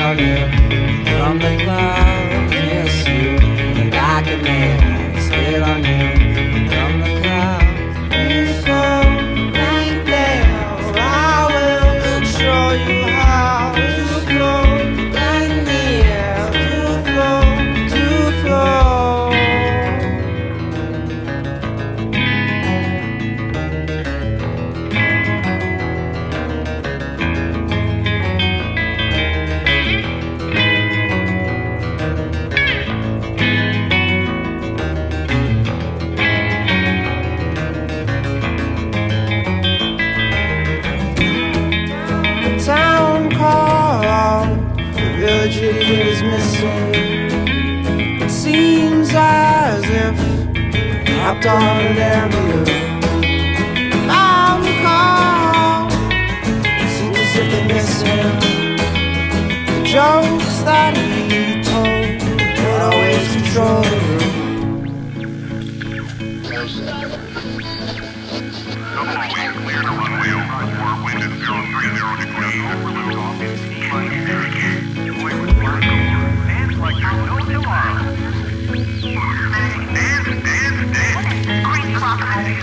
on you from the clouds. Yes, you like a man. Still on you from the clouds. It's so like there. I will show you how to float like the air. To float, to float. Is missing. It seems as if he hopped on a damn balloon. Mountain call. It seems as if they miss him. The jokes that he told would always control the room. Clear to runway over 4, wind at 030 degrees. Dance like there's no tomorrow. Dance, dance, dance. Green clock on the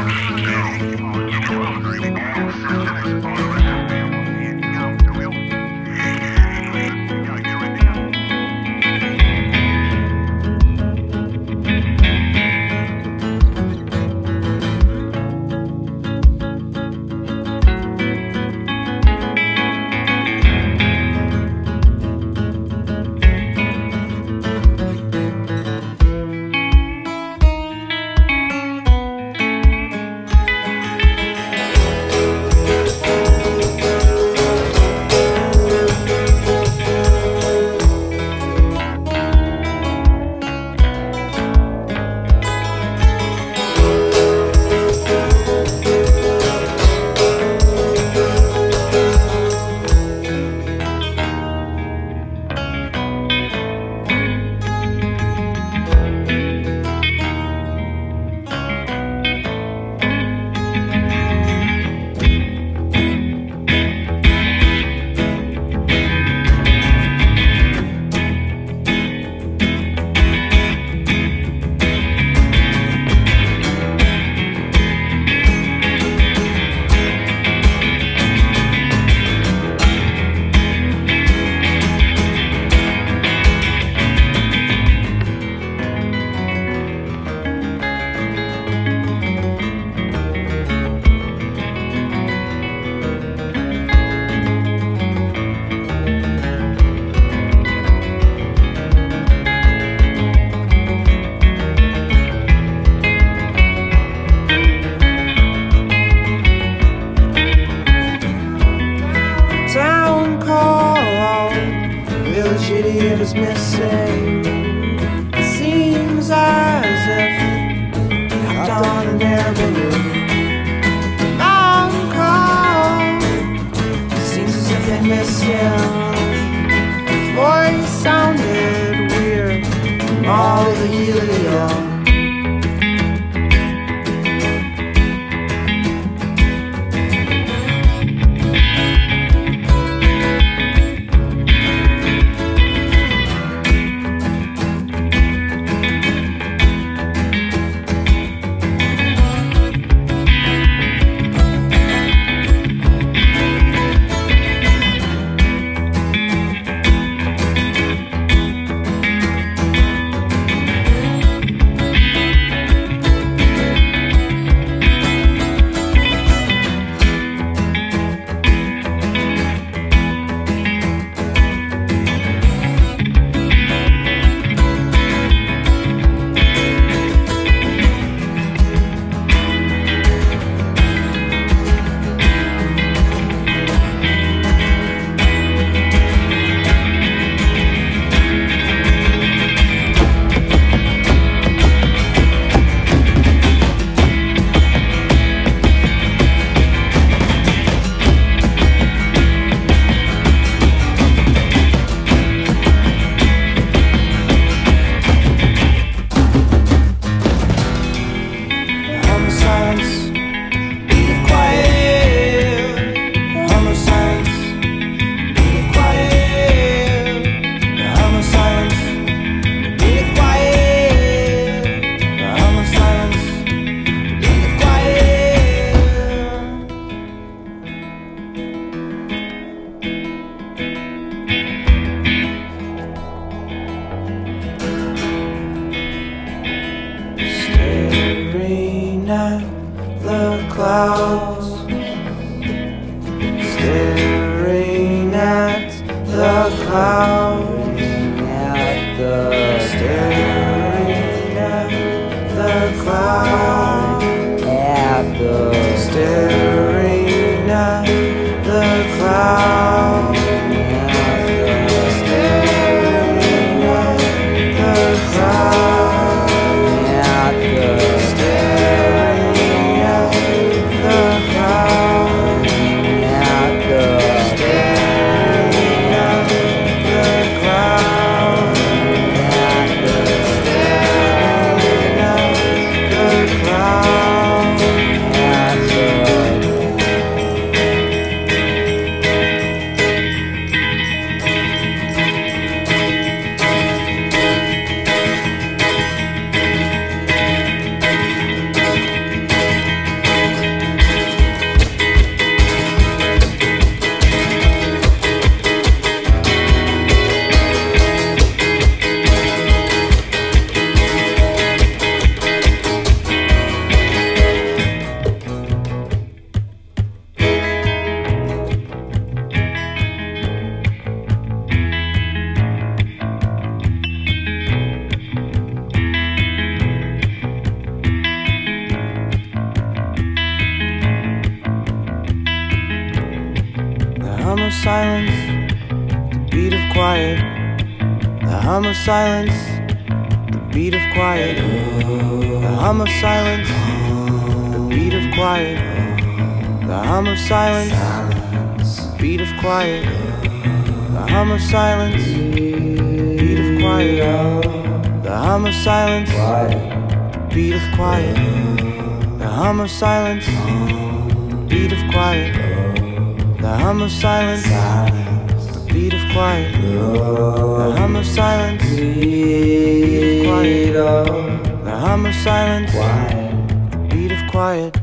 is missing. It seems as if he hopped on an air balloon. Mountain call. Seems as if they miss him. His voice sounded weird from all the helium. the clouds, staring at the clouds, staring at the clouds, staring at the clouds, staring at the clouds, staring at the clouds, staring at the clouds. The hum of silence, the beat of quiet. The hum of silence, the beat of quiet. The hum of silence, the beat of quiet. The hum of silence, beat of quiet. The hum of silence, beat of quiet. The hum of silence, beat of quiet. The hum of silence, beat of quiet. The hum of silence, the beat of quiet. The hum of silence, beat of quiet. The hum of silence, the beat of quiet.